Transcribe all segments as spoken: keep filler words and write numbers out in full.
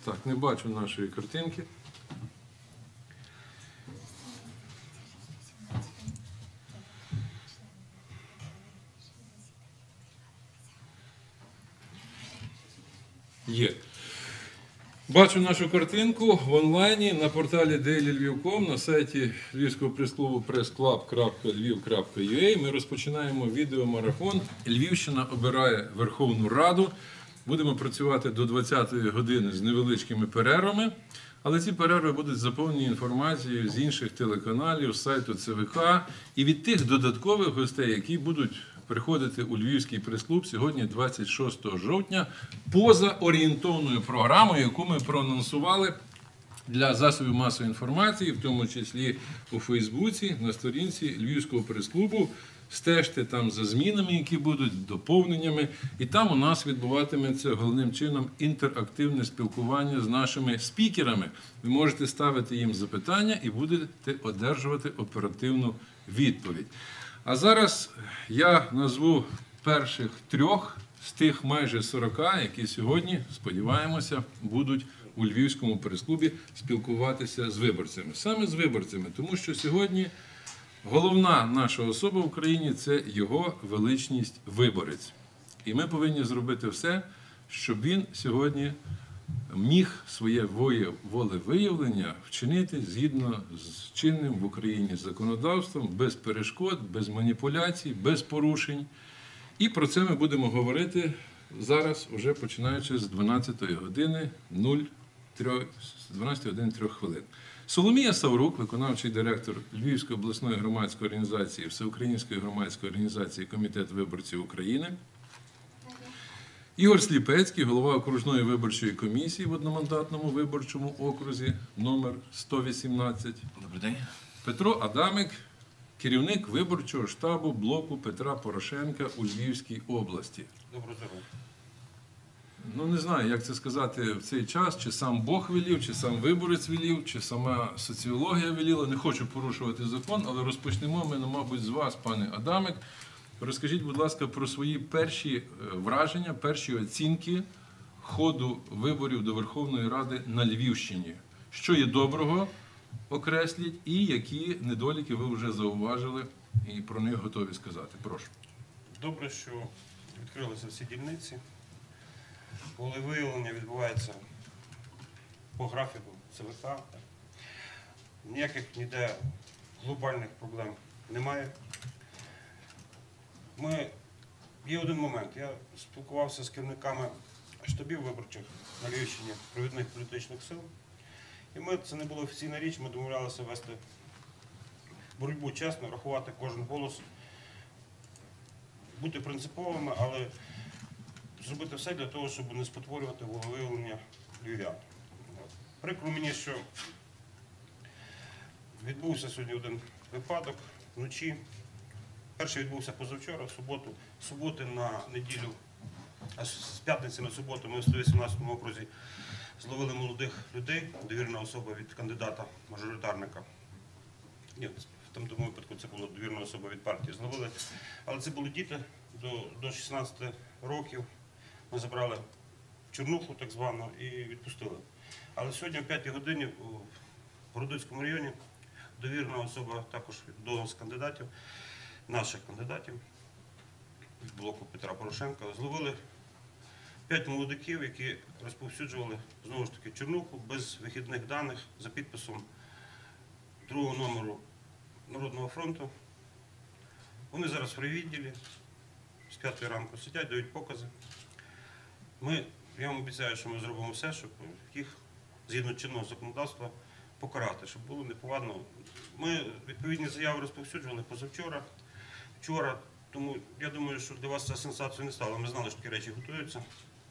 Так, не бачу нашої картинки. Є. Бачу нашу картинку в онлайні на порталі дейлі львів крапка ком, на сайті Львівського прес-клубу прес клаб крапка львів крапка ю а. Ми розпочинаємо відеомарафон «Львівщина обирає Верховну Раду». Будемо працювати до двадцятої години з невеличкими перервами, але ці перерви будуть заповнені інформацією з інших телеканалів, з сайту Це Ве Ка і від тих додаткових гостей, які будуть приходити у Львівський прес-клуб сьогодні, двадцять шостого жовтня, поза орієнтовною програмою, яку ми проанонсували для засобів масової інформації, в тому числі у Фейсбуці, на сторінці Львівського прес-клубу. Стежте там за змінами, які будуть, доповненнями. І там у нас відбуватиметься головним чином інтерактивне спілкування з нашими спікерами. Ви можете ставити їм запитання і будете одержувати оперативну відповідь. А зараз я назву перших трьох з тих майже сорока, які сьогодні, сподіваємося, будуть у Львівському прес-клубі спілкуватися з виборцями. Саме з виборцями, тому що сьогодні головна наша особа в Україні – це його величність виборець. І ми повинні зробити все, щоб він сьогодні міг своє волевиявлення вчинити згідно з чинним в Україні законодавством, без перешкод, без маніпуляцій, без порушень. І про це ми будемо говорити зараз, уже починаючи з дванадцятої години три хвилин. Соломія Саврук, виконавчий директор Львівської обласної громадської організації, Всеукраїнської громадської організації Комітет виборців України. Ігор Сліпецький, голова окружної виборчої комісії в одномандатному виборчому окрузі номер сто вісімнадцять. Добрий день. Петро Адамик, керівник виборчого штабу блоку Петра Порошенка у Львівській області. Доброго здоров'я. Ну, не знаю, як це сказати в цей час, чи сам Бог велів, чи сам виборець велів, чи сама соціологія веліла. Не хочу порушувати закон, але розпочнемо ми, мабуть, з вас, пане Адамик. Розкажіть, будь ласка, про свої перші враження, перші оцінки ходу виборів до Верховної Ради на Львівщині. Що є доброго, окресліть, і які недоліки ви вже зауважили і про них готові сказати. Прошу. Добре, що відкрилися всі дільниці. Волевиявлення відбувається по графіку Це Ве Ка. Ніяких ніде глобальних проблем немає. Ми... Є один момент. Я спілкувався з керівниками штабів виборчих на Львівщині провідних політичних сил. І ми, це не була офіційна річ, ми домовлялися вести боротьбу чесно, рахувати кожен голос, бути принциповими, але зробити все для того, щоб не спотворювати волевиявлення львів'ян. Прикро мені, що відбувся сьогодні один випадок вночі. Перший відбувся позавчора, в суботу. З суботи на неділю, а з п'ятниці на суботу ми в сто вісімнадцятому окрузі зловили молодих людей, довірена особа від кандидата-мажоритарника. Ні, в тому випадку це була довірена особа від партії. Зловили, але це були діти до, до шістнадцяти років. Ми забрали в Чорнуху, так звану, і відпустили. Але сьогодні о п'ятій годині в Городоцькому районі довірена особа також від одного з кандидатів, наших кандидатів від блоку Петра Порошенка, зловили п'ять молодиків, які розповсюджували, знову ж таки, Чорнуху без вихідних даних за підписом другого номеру Народного фронту. Вони зараз в райвідділі, з п'ятої ранку сидять, дають покази. Ми, я вам обіцяю, що ми зробимо все, щоб їх, згідно чинного законодавства, покарати, щоб було неповадно. Ми відповідні заяви розповсюджували позавчора, вчора, тому я думаю, що для вас це сенсацією не стало. Ми знали, що такі речі готуються.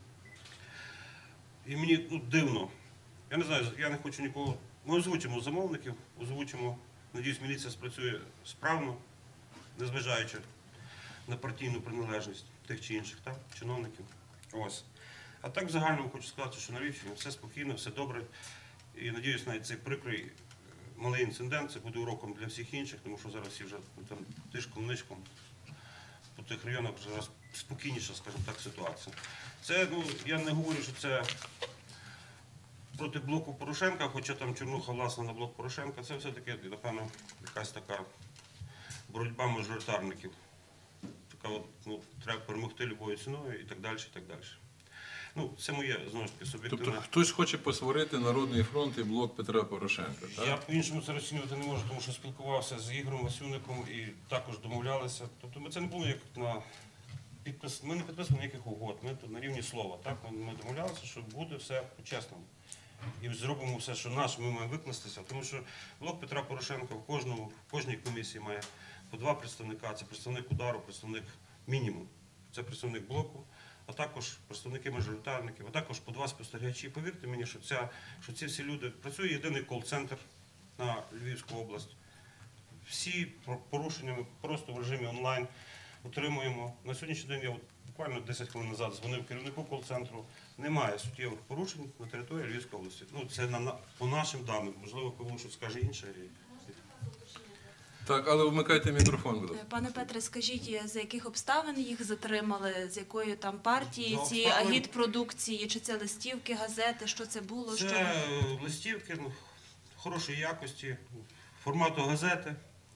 І мені ну, дивно. Я не знаю, я не хочу нікого. Ми озвучимо замовників, озвучимо, надіюсь, міліція спрацює справно, незважаючи на партійну приналежність тих чи інших так, чиновників. Ось. А так в загальному хочу сказати, що на Львівщині все спокійно, все добре. І надіюсь, навіть цей прикрий малий інцидент, це буде уроком для всіх інших, тому що зараз всі вже там тишком-нишком по тих районах вже зараз спокійніша, скажімо так, ситуація. Це, ну, я не говорю, що це проти блоку Порошенка, хоча там Чорнуха власне на блок Порошенка, це все-таки, напевно, якась така боротьба мажоритарників. Така от, ну, треба перемогти любою ціною і так далі, і так далі. Ну, це моє, знову ж таки, суб'єктивне. Тобто хтось хоче посварити Народний фронт і блок Петра Порошенка, так? Я по-іншому це розцінювати не можу, тому що спілкувався з Ігорем Васюником і також домовлялися. Тобто ми це не було як на підпис. Ми не підписували ніяких угод, ми тут на рівні слова. Так? Ми, ми домовлялися, що буде все по-чесному. І зробимо все, що наше, ми маємо викластися. Тому що блок Петра Порошенка в, кожному, в кожній комісії має по два представника. Це представник удару, представник мінімум. Це представник блоку, а також представники мажоритарників, а також по два спостерігачі. Повірте мені, що, ця, що ці всі люди, працює єдиний кол-центр на Львівську область. Всі порушеннями просто в режимі онлайн отримуємо. На сьогоднішній день я от буквально десять хвилин назад дзвонив керівнику кол-центру. Немає суттєвих порушень на території Львівської області. Ну, це на, по нашим даним. Можливо, кому щось скаже інше. Так, але вмикайте мікрофон, будь ласка. Пане Петре, скажіть, за яких обставин їх затримали, з якої там партії, За ці обставин- агітпродукції, чи це листівки, газети, що це було? Це що... листівки ну, хорошої якості, формату газети,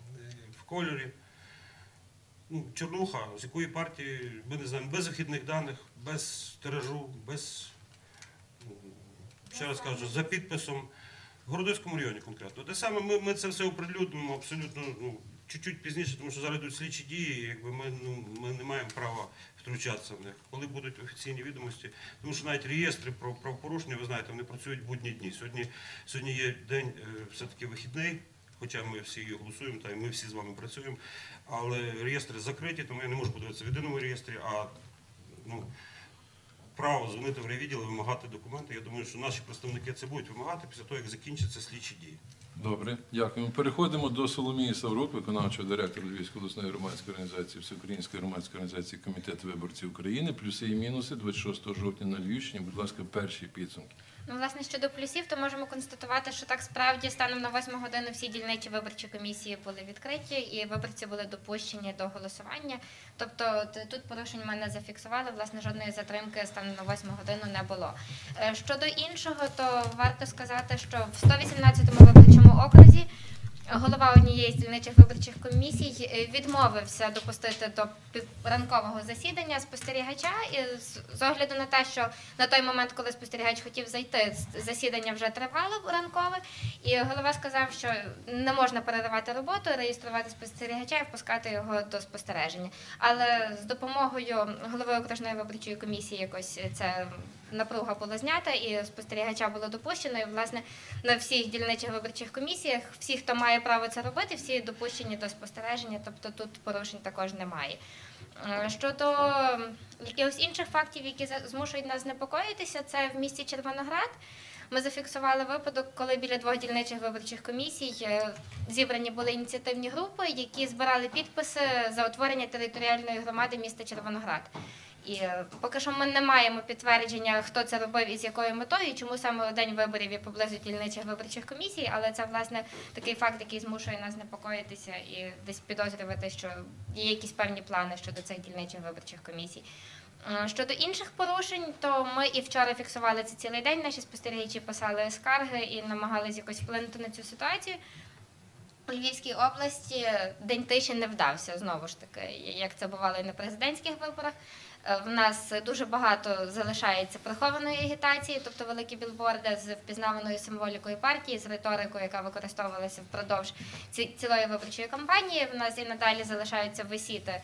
в кольорі. Ну, Чорнуха, з якої партії, ми не знаємо, без вихідних даних, без тиражу, без, ну, ще раз кажу, за підписом. В Городоцькому районі конкретно. Те саме ми, ми це все оприлюднимо абсолютно ну, чуть-чуть пізніше, тому що зараз йдуть слідчі дії, і якби ми, ну, ми не маємо права втручатися в них. Коли будуть офіційні відомості, тому що навіть реєстри про правопорушення, ви знаєте, вони працюють будні дні. Сьогодні, сьогодні є день е, все-таки вихідний, хоча ми всі голосуємо, та й ми всі з вами працюємо, але реєстри закриті, тому я не можу подивитися в єдиному реєстрі, а ну, право дзвонити в райвідділ і вимагати документи. Я думаю, що наші представники це будуть вимагати після того, як закінчаться слідчі дії. Добре, дякуємо. Переходимо до Соломії Саврук, виконавчого директора Львівської обласної громадської організації, Всеукраїнської громадської організації Комітет виборців України. Плюси і мінуси двадцять шостого жовтня на Львівщині. Будь ласка, перші підсумки. Ну, власне, щодо плюсів, то можемо констатувати, що так справді станом на восьму годину всі дільничі виборчі комісії були відкриті і виборці були допущені до голосування. Тобто тут порушень ми не зафіксували, власне, жодної затримки станом на восьму годину не було. Щодо іншого, то варто сказати, що в сто вісімнадцятому виборчому окрузі голова однієї з дільничих виборчих комісій відмовився допустити до ранкового засідання спостерігача, і з огляду на те, що на той момент, коли спостерігач хотів зайти, засідання вже тривало ранкове, і голова сказав, що не можна переривати роботу, реєструвати спостерігача і впускати його до спостереження. Але з допомогою голови окружної виборчої комісії якось це напруга була знята і спостерігача було допущено. І, власне, на всіх дільничих виборчих комісіях всі, хто має право це робити, всі допущені до спостереження, тобто тут порушень також немає. Щодо якихось інших фактів, які змушують нас непокоїтися, це в місті Червоноград. Ми зафіксували випадок, коли біля двох дільничих виборчих комісій зібрані були ініціативні групи, які збирали підписи за утворення територіальної громади міста Червоноград. І поки що ми не маємо підтвердження, хто це робив і з якою метою, і чому саме у день виборів і поблизу дільничих виборчих комісій, але це, власне, такий факт, який змушує нас непокоїтися і десь підозрювати, що є якісь певні плани щодо цих дільничих виборчих комісій. Щодо інших порушень, то ми і вчора фіксували це цілий день, наші спостерігачі писали скарги і намагалися якось вплинути на цю ситуацію. У Львівській області день тиші не вдався, знову ж таки, як це бувало і на президентських виборах. В нас дуже багато залишається прихованої агітації, тобто великі білборди з впізнаваною символікою партії, з риторикою, яка використовувалася впродовж цілої виборчої кампанії. В нас і надалі залишаються висіти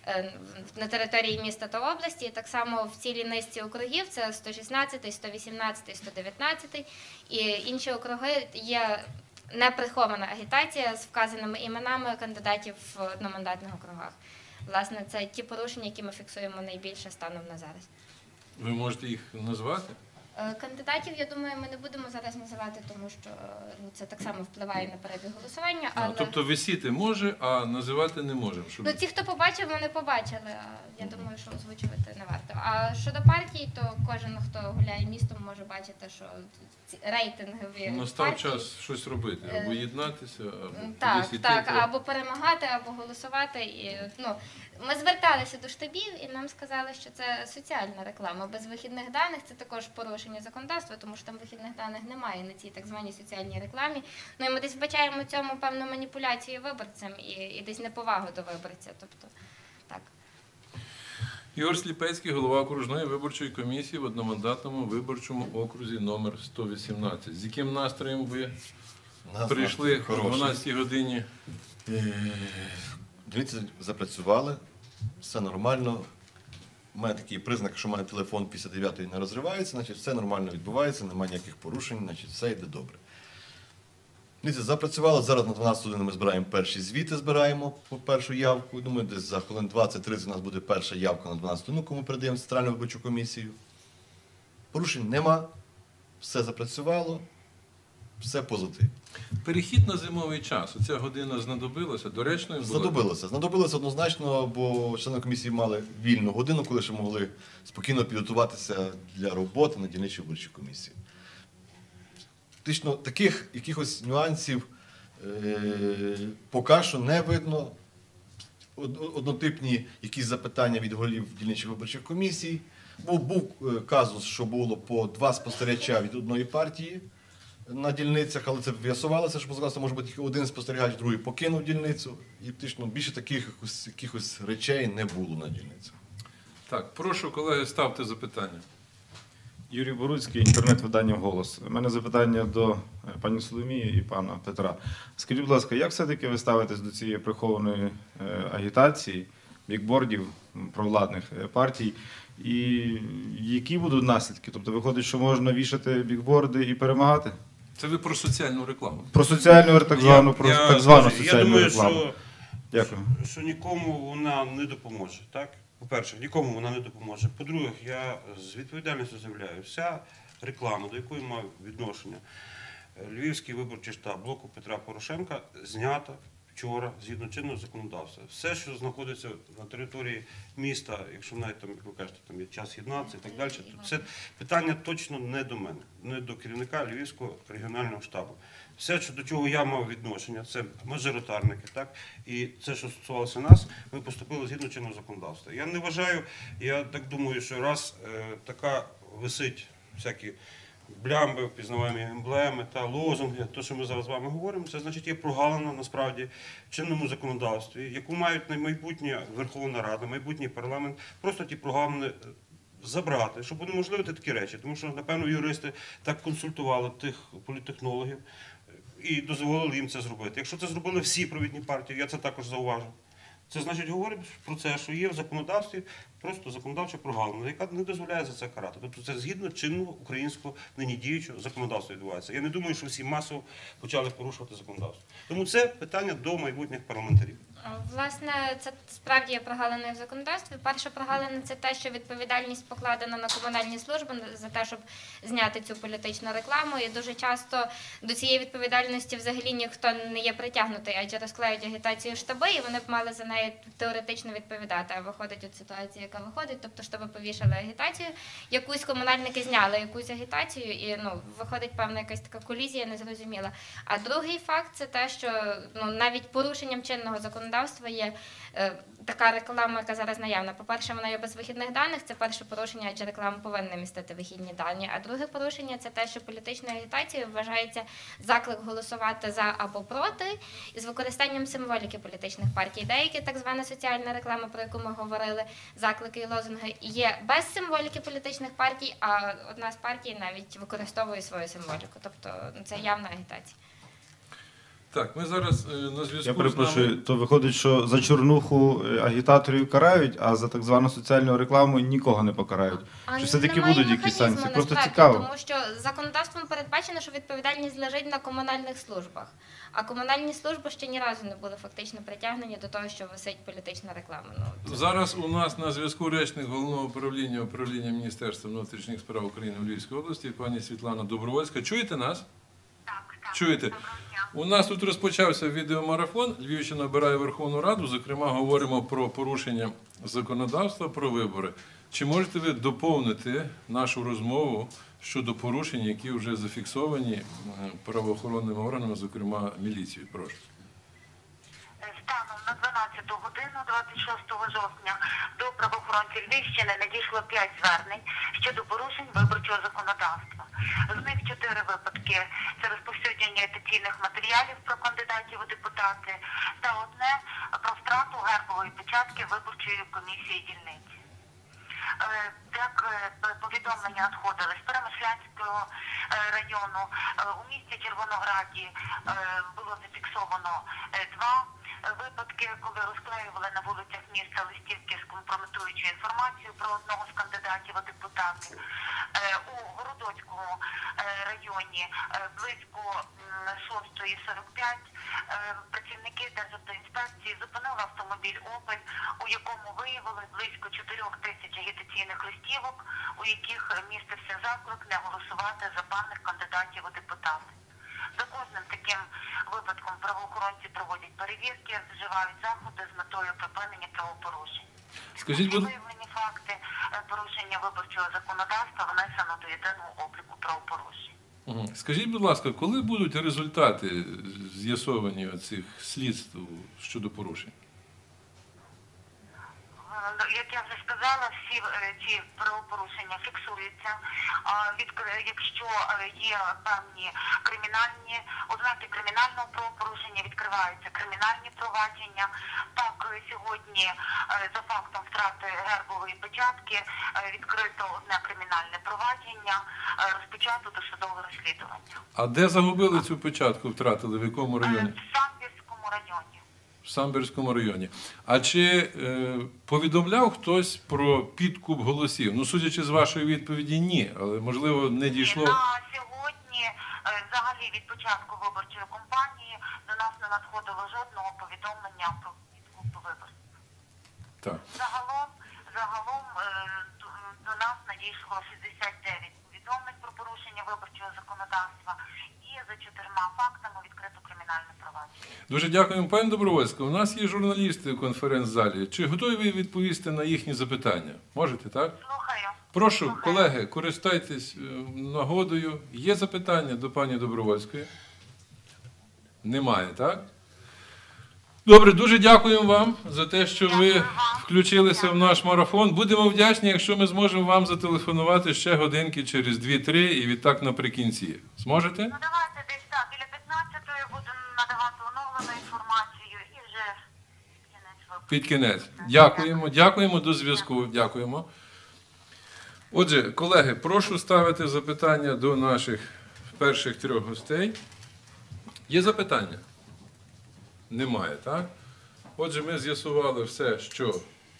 на території міста та області. Так само в цілій низці округів, це сто шістнадцятий, сто вісімнадцятий, сто дев'ятнадцятий і інші округи є неприхована агітація з вказаними іменами кандидатів в одномандатних округах. Власне, це ті порушення, які ми фіксуємо найбільше станом на зараз. Ви можете їх назвати? Кандидатів, я думаю, ми не будемо зараз називати, тому що ну, це так само впливає на перебіг голосування. Але... А, тобто висіти може, а називати не можемо? Щоб... Ну, ті, хто побачив, вони побачили. А я думаю, що озвучувати не варто. А щодо партій, то кожен, хто гуляє містом, може бачити, що ці рейтингові Настав партії... час щось робити, або єднатися, або так, кудись іти. так, або перемагати, або голосувати. І, ну, ми зверталися до штабів, і нам сказали, що це соціальна реклама. Без вихідних даних це також порушення. порушення законодавства, тому що там вихідних даних немає на цій так званій соціальній рекламі. Ну і ми десь вбачаємо в цьому певну маніпуляцію виборцем і, і десь неповагу до виборця. Тобто, так. Ігор Сліпецький, голова окружної виборчої комісії в одномандатному виборчому окрузі номер сто вісімнадцять. З яким настроєм ви прийшли о дванадцятій годині? Дільниці запрацювали, все нормально. У мене такий признак, що в мене телефон після дев'ятої не розривається, значить все нормально відбувається, немає ніяких порушень, значить все йде добре. Дільниці запрацювали, зараз на дванадцяту годину ми збираємо перші звіти, збираємо по першу явку. Думаю, десь за хвилин двадцять-тридцять у нас буде перша явка на дванадцяту годину, кому передаємо в Центральну виборчу комісію. Порушень нема, все запрацювало, все позитивно. Перехід на зимовий час. Оця година знадобилася, доречною була? Знадобилося. Знадобилося однозначно, бо члени комісії мали вільну годину, коли ще могли спокійно підготуватися для роботи на дільничій виборчій комісії. Фактично, таких якихось нюансів е- поки що не видно. Однотипні якісь запитання від голів дільничих виборчих комісій. Був, був казус, що було по два спостерігача від одної партії на дільницях, але це в'ясувалося, що по законодавству може бути тільки один спостерігач, другий покинув дільницю. І фактично більше таких якихось, якихось речей не було на дільниці. Так, прошу, колеги, ставте запитання. Юрій Боруцький, інтернет-видання «Голос». У мене запитання до пані Соломії і пана Петра. Скажіть, будь ласка, як все-таки ви ставитесь до цієї прихованої агітації, бікбордів провладних партій? І які будуть наслідки? Тобто виходить, що можна вішати бікборди і перемагати? Це ви про соціальну рекламу. Про соціальну так звану, про я, так звану я соціальну думаю, рекламу. Що, Дякую. що нікому вона не допоможе. Так? По-перше, нікому вона не допоможе. По-друге, я з відповідальністю заявляю, вся реклама, до якої мав відношення Львівський виборчий штаб блоку Петра Порошенка, знята вчора згідно чинного законодавства. Все, що знаходиться на території міста, якщо навіть там, як ви кажете, там є час єднатися і так далі, то це питання точно не до мене, не до керівника Львівського регіонального штабу. Все, що, до чого я мав відношення, це мажоритарники, так? І це, що стосувалося нас, ми поступили згідно чинного законодавства. Я не вважаю, я так думаю, що раз е, така висить всякі блямби, впізнаваємі емблеми та лозунги, то, що ми зараз з вами говоримо, це значить є прогалина насправді в чинному законодавстві, яку мають на майбутнє Верховна Рада, майбутній парламент, просто ті прогалини забрати, щоб унеможливити такі речі. Тому що, напевно, юристи так консультували тих політтехнологів і дозволили їм це зробити. Якщо це зробили всі провідні партії, я це також зауважу. Це значить говорить про це, що є в законодавстві просто законодавча прогалина, яка не дозволяє за це карати. Тобто це згідно чинного українського нині діючого законодавства відбувається. Я не думаю, що всі масово почали порушувати законодавство. Тому це питання до майбутніх парламентарів. Власне, це справді є прогалиною в законодавстві. Перша прогалина – це те, що відповідальність покладена на комунальні служби за те, щоб зняти цю політичну рекламу. І дуже часто до цієї відповідальності взагалі ніхто не є притягнутий, адже розклеють агітацію штаби, і вони б мали за неї теоретично відповідати. А виходить от ситуація, яка виходить, тобто штаби повішали агітацію, якусь комунальники зняли якусь агітацію, і ну, виходить певна якась така колізія незрозуміла. А другий факт – це те, що ну, навіть порушенням чинного законодавства є е, така реклама, яка зараз наявна. По-перше, вона є без вихідних даних, це перше порушення, адже реклама повинна містити вихідні дані. А друге порушення – це те, що політичною агітацією вважається заклик голосувати за або проти із використанням символіки політичних партій. Деякі так звана соціальна реклама, про яку ми говорили, заклики і лозунги, є без символіки політичних партій, а одна з партій навіть використовує свою символіку. Тобто це явна агітація. Так, ми зараз е, на зв'язку. Я перепрошую, то виходить, що за чорнуху агітаторів карають, а за так звану соціальну рекламу нікого не покарають. А Чи все-таки немає будуть якісь механізму, санкції? Просто насправді, цікаво. Тому що законодавством передбачено, що відповідальність лежить на комунальних службах. А комунальні служби ще ні разу не були фактично притягнені до того, що висить політична реклама. Ну, це... Зараз у нас на зв'язку речник Головного управління управління Міністерства внутрішніх справ України в Львівській області, пані Світлана Добровольська. Чуєте нас? Так, так. Чуєте? У нас тут розпочався відеомарафон. Львівщина обирає Верховну Раду. Зокрема, говоримо про порушення законодавства про вибори. Чи можете ви доповнити нашу розмову щодо порушень, які вже зафіксовані правоохоронними органами, зокрема міліцією? Прошу. Станом на дванадцяту годину двадцять шостого жовтня до правоохоронних правоохоронців Львівщини надійшло п'ять звернень щодо порушень виборчого законодавства. З них чотири випадки – це розповсюдження агітаційних матеріалів про кандидатів у депутати та одне про втрату гербової печатки виборчої комісії дільниці. Як повідомлення надходили з Перемишлянського району, у місті Червонограді було зафіксовано два випадки, коли розклеювали на вулицях міста листівки з компрометуючою інформацією про одного з кандидатів у депутати. У Городоцькому районі близько шостої сорок п'ять працівники Державтоінспекції зупинили автомобіль «Опель», у якому виявили близько чотирьох тисяч агітаційних листівок, у яких містився заклик не голосувати за певних кандидатів у депутати. За кожним таким випадком правоохоронці проводять перевірки, вживають заходи з метою припинення правопорушень. Скажіть, будь... Виявлені факти порушення виборчого законодавства внесено до єдиного обліку правопорушень. Скажіть, будь ласка, коли будуть результати з'ясовані цих слідств щодо порушень? Як я вже сказала, всі ці правопорушення фіксуються. Якщо є певні кримінальні ознаки кримінального правопорушення, відкриваються кримінальні провадження. Так, сьогодні за фактом втрати гербової печатки відкрито одне кримінальне провадження, розпочато досудове розслідування. А де загубили цю печатку, втратили, в якому районі? В Самбірському районі. В Самбірському районі. А чи е, повідомляв хтось про підкуп голосів? Ну, судячи з вашої відповіді, ні. Але, можливо, не дійшло... На сьогодні, взагалі, від початку виборчої кампанії до нас не надходило жодного повідомлення про підкуп виборців. Так. Загалом, загалом до, до нас надійшло шістдесят дев'ять повідомлень про порушення виборчого законодавства і за чотирма фактами відкрито кримінальне провадження. Дуже дякуємо, пані Добровольська. У нас є журналісти в конференц-залі. Чи готові ви відповісти на їхні запитання? Можете, так? Слухаю. Прошу, Слухаю. колеги, користайтесь нагодою. Є запитання до пані Добровольської? Немає, так? Добре, дуже дякуємо вам за те, що ви включилися в наш марафон. Будемо вдячні, якщо ми зможемо вам зателефонувати ще годинки через дві-три і відтак наприкінці. Зможете? Ну давайте десь так, біля п'ятнадцятої будемо надавати оновлену інформацію і вже під кінець випуску. Під кінець. Дякуємо, дякуємо, до зв'язку. Дякуємо. Отже, колеги, прошу ставити запитання до наших перших трьох гостей. Є запитання? Немає, так? Отже, ми з'ясували все, що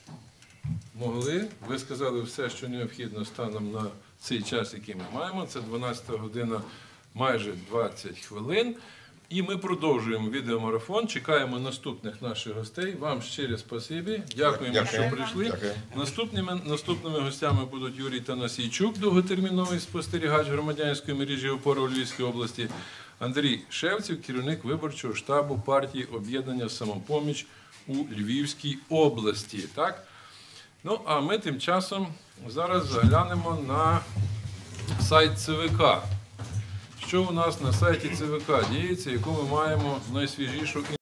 могли. Ви сказали все, що необхідно станом на цей час, який ми маємо. Це дванадцята година, майже двадцять хвилин. І ми продовжуємо відеомарафон. Чекаємо наступних наших гостей. Вам щире спасибі. Дякуємо, Дякую. що прийшли. Дякую. Наступними, наступними гостями будуть Юрій Танасійчук, довготерміновий спостерігач громадянської мережі «Опора» у Львівській області, Андрій Шевців, керівник виборчого штабу партії «Об'єднання Самопоміч» у Львівській області. Так? Ну, а ми тим часом зараз заглянемо на сайт ЦВК. Що у нас на сайті ЦВК діється, яку ми маємо найсвіжішу